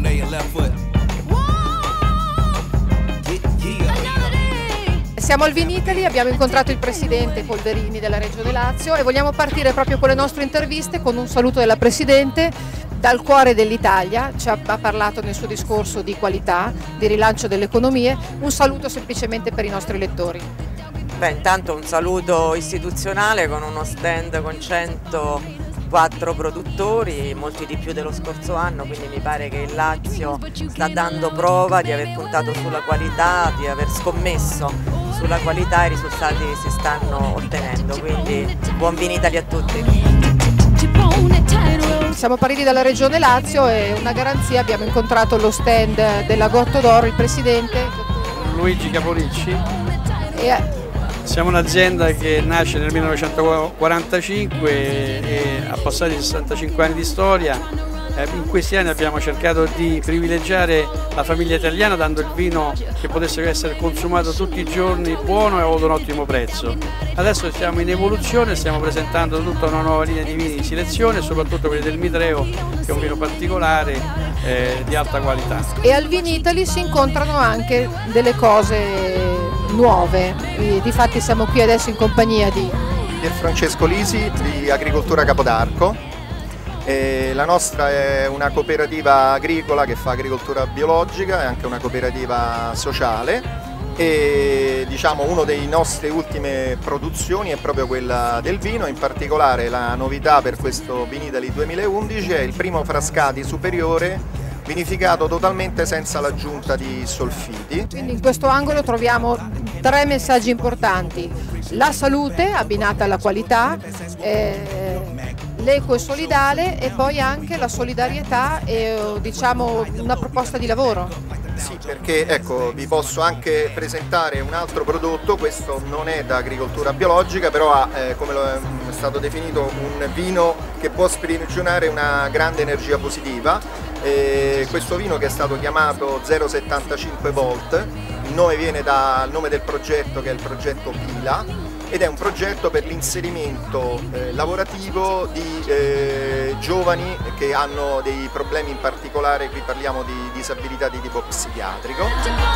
Siamo al Vinitaly, abbiamo incontrato il presidente Polverini della Regione Lazio e vogliamo partire proprio con le nostre interviste con un saluto della Presidente dal cuore dell'Italia. Ci ha parlato nel suo discorso di qualità, di rilancio delle economie, un saluto semplicemente per i nostri lettori. Beh, intanto un saluto istituzionale con uno stand con 104 produttori, molti di più dello scorso anno, quindi mi pare che il Lazio sta dando prova di aver puntato sulla qualità, di aver scommesso sulla qualità e i risultati si stanno ottenendo, quindi buon Vinitaly a tutti. Siamo partiti dalla Regione Lazio e una garanzia, abbiamo incontrato lo stand della Gotto d'Oro, il presidente Luigi Capolicci. Siamo un'azienda che nasce nel 1945 e ha passati 65 anni di storia. In questi anni abbiamo cercato di privilegiare la famiglia italiana dando il vino che potesse essere consumato tutti i giorni buono e ad un ottimo prezzo. Adesso siamo in evoluzione, stiamo presentando tutta una nuova linea di vini di selezione, soprattutto quelli del Mitreo, che è un vino particolare di alta qualità. E al Vinitaly si incontrano anche delle cose nuove, difatti siamo qui adesso in compagnia di Francesco Lisi di Agricoltura Capodarco. La nostra è una cooperativa agricola che fa agricoltura biologica, è anche una cooperativa sociale e diciamo una delle nostre ultime produzioni è proprio quella del vino, in particolare la novità per questo Vinitaly 2011 è il primo Frascati superiore vinificato totalmente senza l'aggiunta di solfiti. Quindi in questo angolo troviamo tre messaggi importanti: la salute abbinata alla qualità, l'eco e solidale e poi anche la solidarietà e diciamo una proposta di lavoro. Sì, perché ecco, vi posso anche presentare un altro prodotto, questo non è da agricoltura biologica, però ha, come è stato definito, un vino che può sprigionare una grande energia positiva. Questo vino che è stato chiamato 0,75 volt, il nome viene dal nome del progetto che è il progetto Pila, ed è un progetto per l'inserimento lavorativo di giovani che hanno dei problemi, in particolare qui parliamo di disabilità di tipo psichiatrico.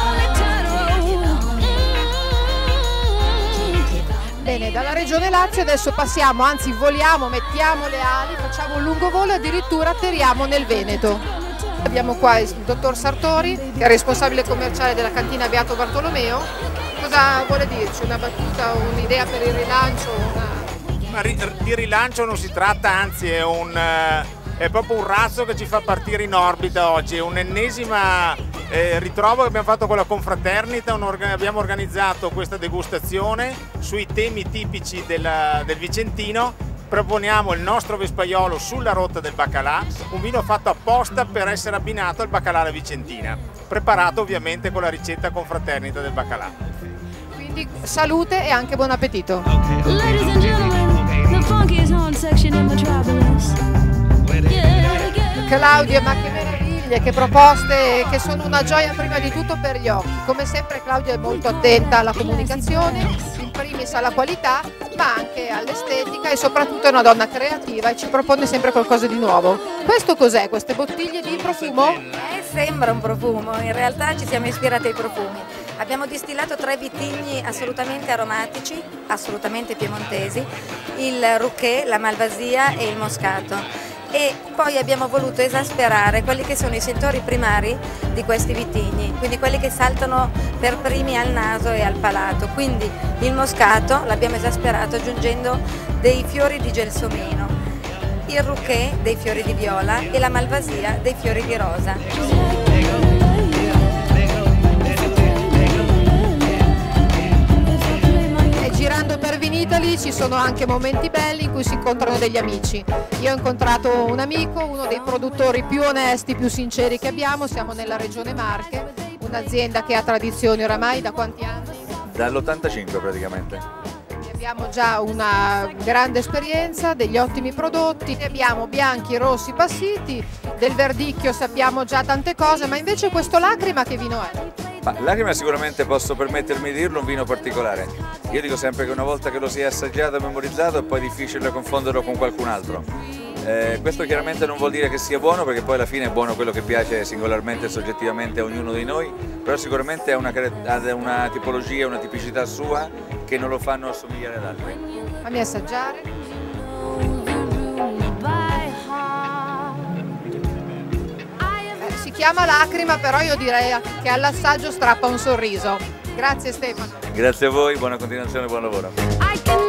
Bene, dalla Regione Lazio adesso passiamo, anzi voliamo, mettiamo le ali, facciamo un lungo volo e addirittura atterriamo nel Veneto. Abbiamo qua il dottor Sartori, che è responsabile commerciale della cantina Beato Bartolomeo. Cosa vuole dirci? Una battuta, un'idea per il rilancio? Ma di rilancio non si tratta, anzi è proprio un razzo che ci fa partire in orbita oggi, è un'ennesima ritrovo che abbiamo fatto con la confraternita, abbiamo organizzato questa degustazione sui temi tipici del Vicentino. Proponiamo il nostro Vespaiolo sulla rotta del baccalà, un vino fatto apposta per essere abbinato al baccalà alla vicentina, preparato ovviamente con la ricetta confraternita del baccalà. Quindi salute e anche buon appetito! Claudia, ma che meraviglie, che proposte, che sono una gioia prima di tutto per gli occhi. Come sempre Claudia è molto attenta alla comunicazione, in primis alla qualità, ma anche all'estetica e soprattutto è una donna creativa e ci propone sempre qualcosa di nuovo. Questo cos'è? Queste bottiglie di profumo? Sembra un profumo, in realtà ci siamo ispirati ai profumi. Abbiamo distillato 3 vitigni assolutamente aromatici, assolutamente piemontesi, il Rouquet, la Malvasia e il Moscato. E poi abbiamo voluto esasperare quelli che sono i sentori primari di questi vitigni, quindi quelli che saltano per primi al naso e al palato. Quindi il Moscato l'abbiamo esasperato aggiungendo dei fiori di gelsomino, il Rouquet dei fiori di viola e la Malvasia dei fiori di rosa. Girando per Vinitaly ci sono anche momenti belli in cui si incontrano degli amici. Io ho incontrato un amico, uno dei produttori più onesti, più sinceri che abbiamo, siamo nella regione Marche, un'azienda che ha tradizioni oramai da quanti anni? Dall'85 praticamente. Abbiamo già una grande esperienza, degli ottimi prodotti, ne abbiamo bianchi, rossi, passiti, del verdicchio sappiamo già tante cose, ma invece questo Lacrima che vino è? Lacrima sicuramente posso permettermi di dirlo, un vino particolare. Io dico sempre che una volta che lo si è assaggiato e memorizzato è poi difficile confonderlo con qualcun altro. Questo chiaramente non vuol dire che sia buono, perché poi alla fine è buono quello che piace singolarmente e soggettivamente a ognuno di noi, però sicuramente ha una tipologia, una tipicità sua che non lo fanno assomigliare ad altri. Fammi assaggiare. Si chiama lacrima, però io direi che all'assaggio strappa un sorriso. Grazie Stefano. Grazie a voi, buona continuazione e buon lavoro.